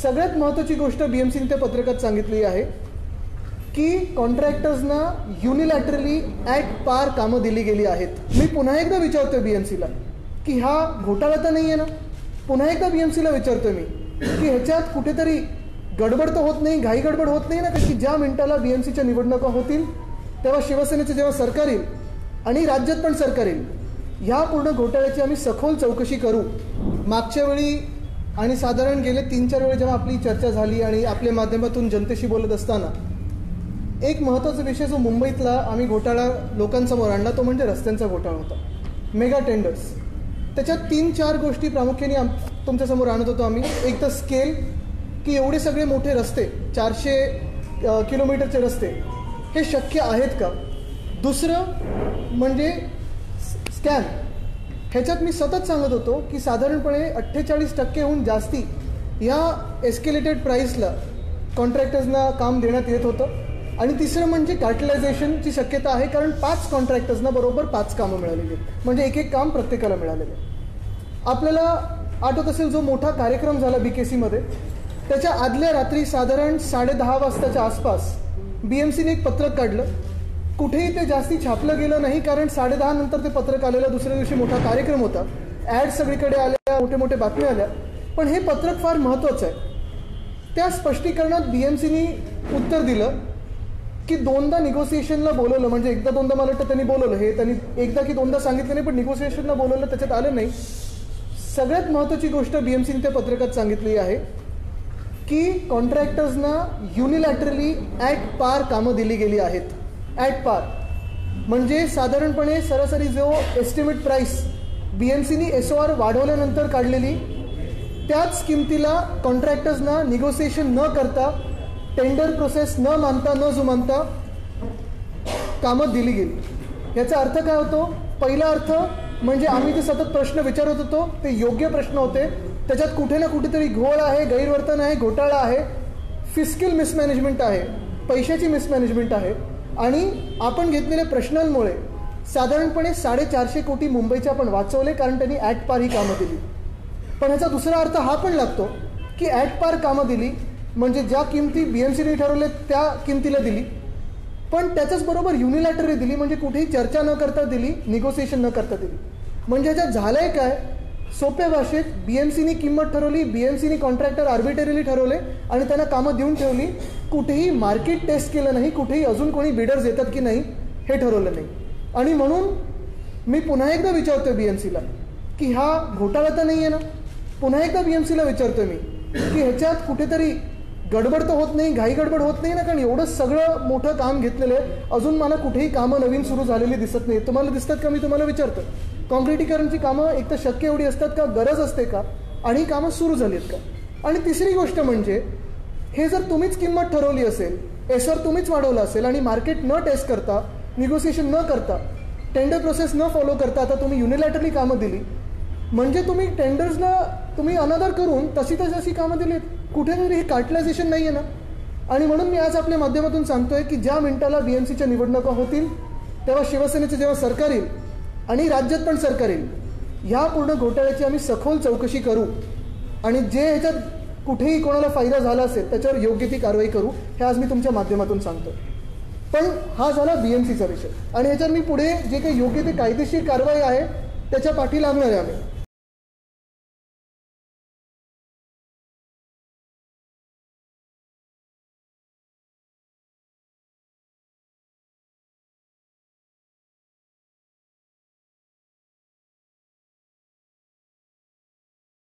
सगळ्यात महत्त्वाची गोष्ट बीएमसीने त्या पत्रकात सांगितली आहे की कॉन्ट्रॅक्टर्सना युनिलॅटरली ॲट पार कामं दिली गेली आहेत. मी पुन्हा एकदा विचारतोय बीएमसीला की हा घोटाळा तर नाही आहे ना. पुन्हा एकदा बीएमसीला विचारतोय मी की ह्याच्यात कुठेतरी गडबड तर होत नाही, घाई गडबड होत नाही ना, की ज्या मिनिटाला बीएमसीच्या निवडणुका होतील तेव्हा शिवसेनेचं जेव्हा सरकार येईल आणि राज्यात पण सरकार येईल, ह्या पूर्ण घोटाळ्याची आम्ही सखोल चौकशी करू. मागच्या वेळी आणि साधारण गेले 3-4 वेळी जेव्हा आपली चर्चा झाली आणि आपल्या माध्यमातून जनतेशी बोलत असताना एक महत्त्वाचा विषय जो मुंबईतला आम्ही घोटाळा लोकांसमोर आणला तो म्हणजे रस्त्यांचा घोटाळा होता, मेगा टेंडर्स. त्याच्यात 3-4 गोष्टी प्रामुख्याने तुमच्यासमोर आणत होतो आम्ही. एक तर स्केल, की एवढे सगळे मोठे रस्ते, 400 किलोमीटरचे रस्ते, हे शक्य आहेत का. दुसरं म्हणजे स्कॅम. ह्याच्यात मी सतत सांगत होतो की साधारणपणे 48%हून जास्ती या एस्केलेटेड प्राईसला कॉन्ट्रॅक्टर्सना काम देण्यात येत होतं. आणि तिसरं म्हणजे कार्टलायझेशनची शक्यता आहे, कारण 5 कॉन्ट्रॅक्टर्सना बरोबर 5 कामं मिळालेली आहेत, म्हणजे एक काम प्रत्येकाला मिळालेलं आहे. आपल्याला आठवत असेल जो मोठा कार्यक्रम झाला BKCमध्ये, त्याच्या आदल्या रात्री साधारण 10:30 वाजताच्या आसपास BMCने एक पत्रक काढलं. कुठेही ते जास्ती छापलं गेलं नाही, कारण 10:30 नंतर ते पत्रक आलेलं. दुसऱ्या दिवशी मोठा कार्यक्रम होता, ॲड सगळीकडे आल्या, मोठे मोठे बातम्या आल्या. पण हे पत्रक फार महत्त्वाचं आहे. त्या स्पष्टीकरणात BMCने उत्तर दिलं की 2दा निगोसिएशनला बोलवलं, म्हणजे 1-2दा मला वाटतं त्यांनी बोलवलं, हे त्यांनी 1दा की 2दा सांगितलं नाही, पण निगोसिएशनला बोलवलं, त्याच्यात आलं नाही. सगळ्यात महत्त्वाची गोष्ट BMCने त्या पत्रकात सांगितली आहे की कॉन्ट्रॅक्टर्सना युनिलॅटरली ॲट पार कामं दिली गेली आहेत. ॲट पार म्हणजे साधारणपणे सरासरी जो एस्टिमेट प्राईस BMCने SOR वाढवल्यानंतर काढलेली त्याच किमतीला कॉन्ट्रॅक्टर्सना निगोसिएशन न करता, टेंडर प्रोसेस न मानता, न जुमानता कामं दिली गेली. याचा अर्थ काय होतो? पहिला अर्थ म्हणजे आम्ही जे सतत प्रश्न विचारत होतो ते योग्य प्रश्न होते. त्याच्यात कुठे ना कुठेतरी घोळ आहे, गैरवर्तन आहे, घोटाळा आहे, फिस्कल मिसमॅनेजमेंट आहे, पैशाची मिसमॅनेजमेंट आहे. आणि आपण घेतलेल्या प्रश्नांमुळे साधारणपणे 450 कोटी मुंबईचे आपण वाचवले, कारण त्यांनी ॲट पार ही कामं दिली. पण ह्याचा दुसरा अर्थ हा पण लागतो की ॲट पार कामं दिली म्हणजे ज्या किमती BMCने ठरवले त्या किमतीला दिली, पण त्याच्याच बरोबर युनिलॅटरली दिली, म्हणजे कुठेही चर्चा न करता दिली, निगोसिएशन न करता दिली. म्हणजे ह्याच्यात झालंय काय? सोप्या भाषेत BMCने किंमत ठरवली, BMCने कॉन्ट्रॅक्टर आर्बिटरीली ठरवले आणि त्यांना कामं देऊन ठेवली. कुठेही मार्केट टेस्ट केलं नाही, कुठेही अजून कोणी बिडर्स येतात की नाही हे ठरवलं नाही. आणि म्हणून मी पुन्हा एकदा विचारतोय BMCला की हा घोटाळा तर नाही आहे ना. पुन्हा एकदा BMCला विचारतोय मी की ह्याच्यात कुठेतरी गडबड तर होत नाही, घाई गडबड होत नाही ना, कारण एवढं सगळं मोठं काम घेतलेलं आहे, अजून मला कुठेही कामं नवीन सुरू झालेली दिसत नाही. तुम्हाला दिसतात का? मी तुम्हाला विचारतो, कॉन्क्रिटीकरणची कामं एक तर शक्य एवढी असतात का, गरज असते का, आणि ही कामं सुरू झाली आहेत का? आणि तिसरी गोष्ट म्हणजे हे जर तुम्हीच किंमत ठरवली असेल, SOR तुम्हीच वाढवलं असेल आणि मार्केट न टेस्ट करता, निगोसिएशन न करता, टेंडर प्रोसेस न फॉलो करता आता तुम्ही युनिलॅटरली कामं दिली, म्हणजे तुम्ही टेंडर्सला तुम्ही अनादर करून तशी कामं दिलीत. कुठेतरी हे कार्टलायझेशन नाही आहे ना. आणि म्हणून मी आज आपल्या माध्यमातून सांगतोय की ज्या मिनिटाला BMCच्या निवडणुका होतील तेव्हा शिवसेनेचं जेव्हा सरकार येईल आणि राज्यात पण सरकार येईल, ह्या पूर्ण घोटाळ्याची आम्ही सखोल चौकशी करू आणि जे ह्याच्यात कुठेही कोणाला फायदा झाला असेल त्याच्यावर योग्य ती कारवाई करू, हे आज मी तुमच्या माध्यमातून सांगतोय. पण हा झाला BMCचा विषय आणि ह्याच्यावर मी पुढे जे काही योग्य ते कायदेशीर कारवाई आहे त्याच्या पाठी लागणार आहे आम्ही.